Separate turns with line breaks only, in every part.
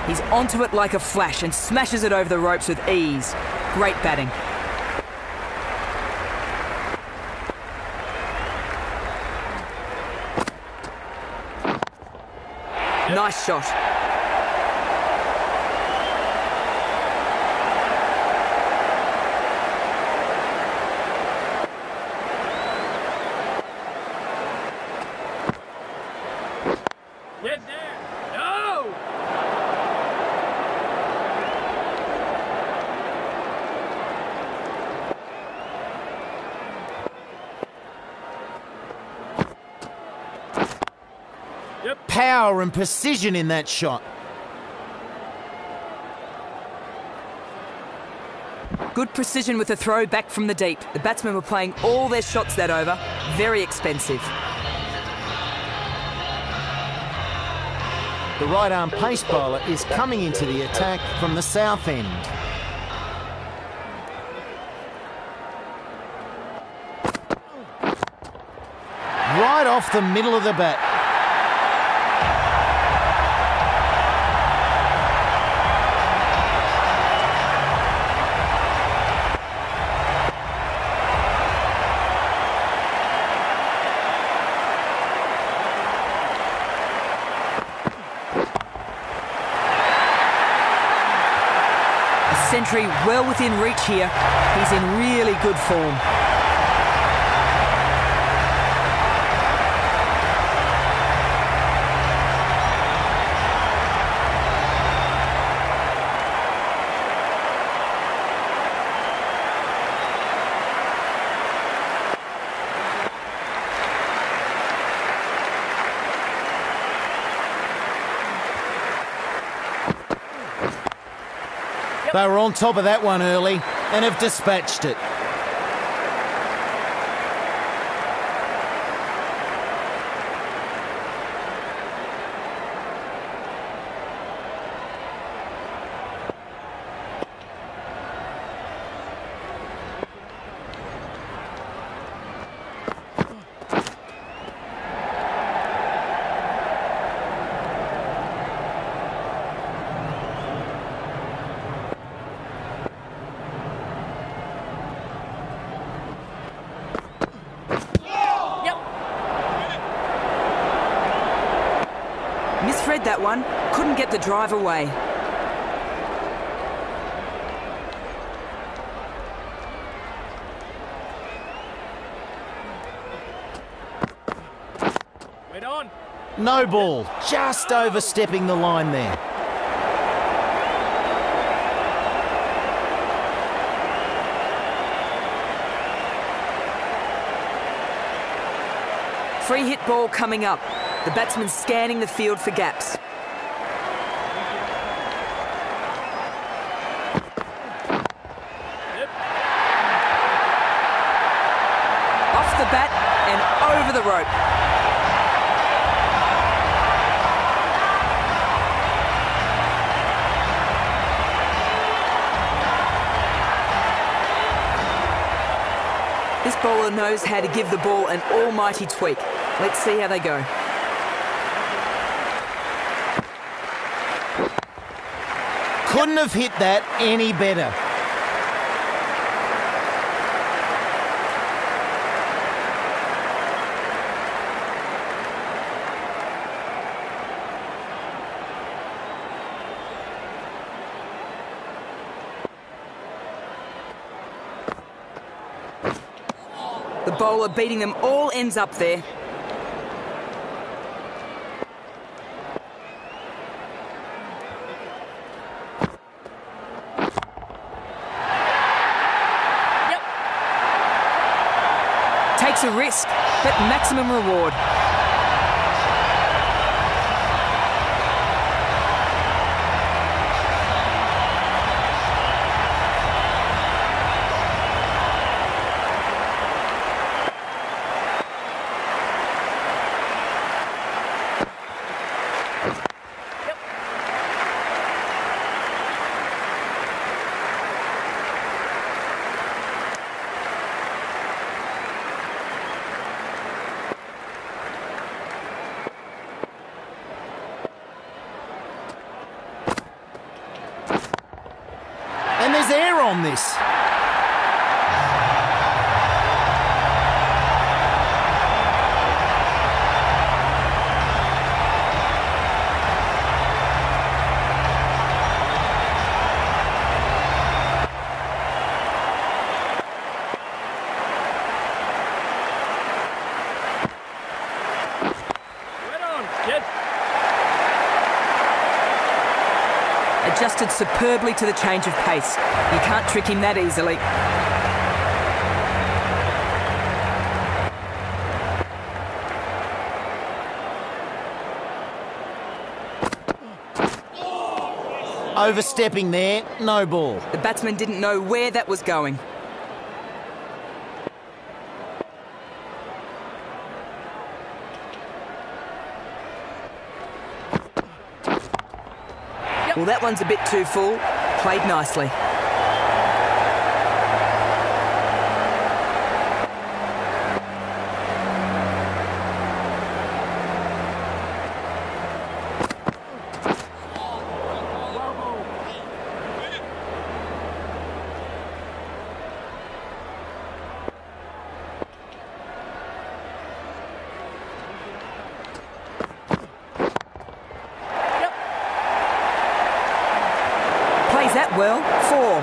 He's onto it like a flash and smashes it over the ropes with ease. Great batting. Nice shot.
Get there! No!
Power and precision in that shot.
Good precision with the throw back from the deep. The batsmen were playing all their shots that over. Very expensive.
The right-arm pace bowler is coming into the attack from the south end. Right off the middle of the bat.
Century well within reach here. He's in really good form.
They were on top of that one early and have dispatched it.
Misread that one, couldn't get the drive away.
Wait on.
No ball, just overstepping the line there.
Free hit ball coming up. The batsman scanning the field for gaps. Off the bat and over the rope. This bowler knows how to give the ball an almighty tweak. Let's see how they go.
Couldn't have hit that any better.
The bowler beating them all ends up there. Takes a risk, but maximum reward.
on this.
Adjusted superbly to the change of pace. You can't trick him that easily.
Overstepping there, no ball.
The batsman didn't know where that was going. Well, that one's a bit too full. Played nicely. Plays that well. 4.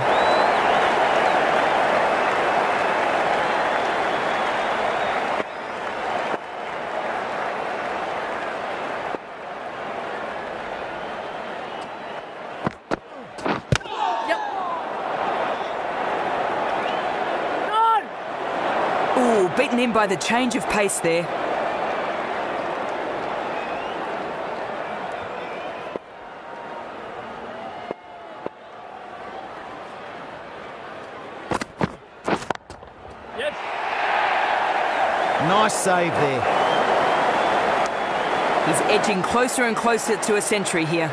Ooh, beaten him by the change of pace there.
Nice save there.
He's edging closer and closer to a century here.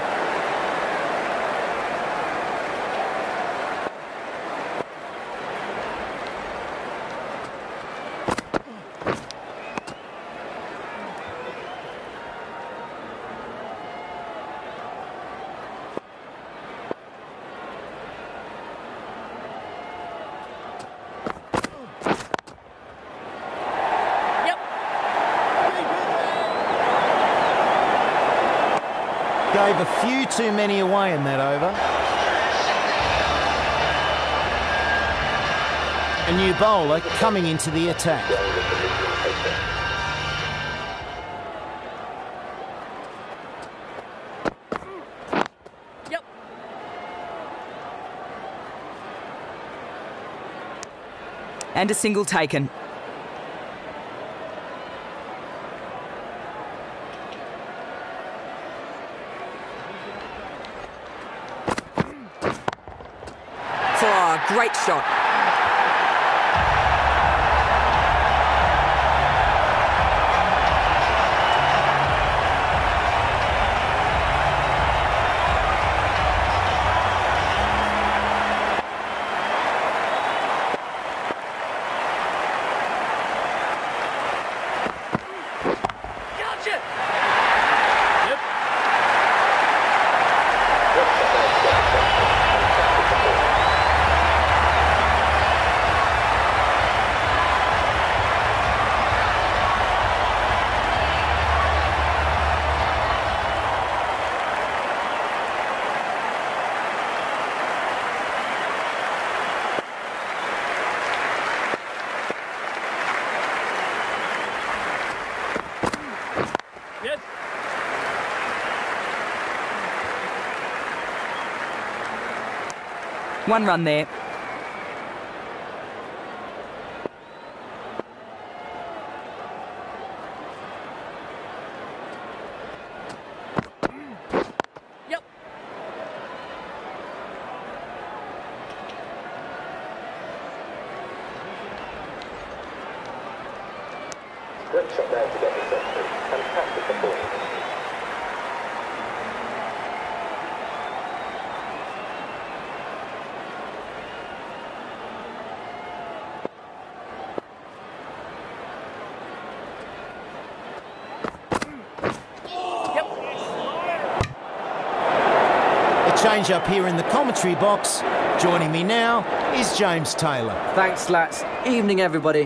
Gave a few too many away in that over. A new bowler coming into the attack.
And a single taken. Oh, great shot.
Gotcha! Yes.
1 run there.
Yep.
Great shot there to get the century. Fantastic performance.
A change up here in the commentary box. Joining me now is James Taylor.
Thanks, Slats. Evening, everybody.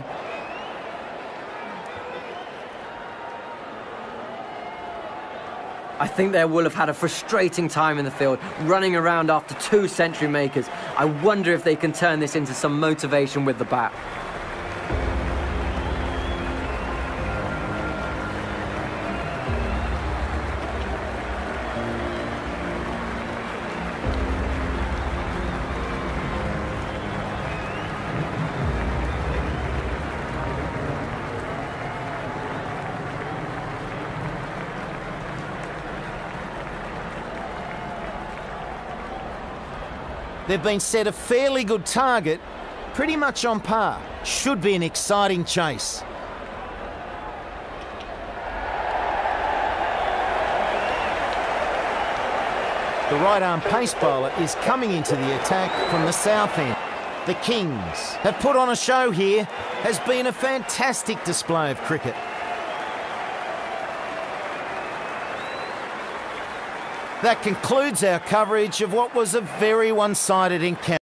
I think they will have had a frustrating time in the field, running around after 2 century makers. I wonder if they can turn this into some motivation with the bat.
They've been set a fairly good target, pretty much on par. Should be an exciting chase. The right-arm pace bowler is coming into the attack from the south end. The Kings have put on a show here. Has been a fantastic display of cricket. That concludes our coverage of what was a very one-sided encounter.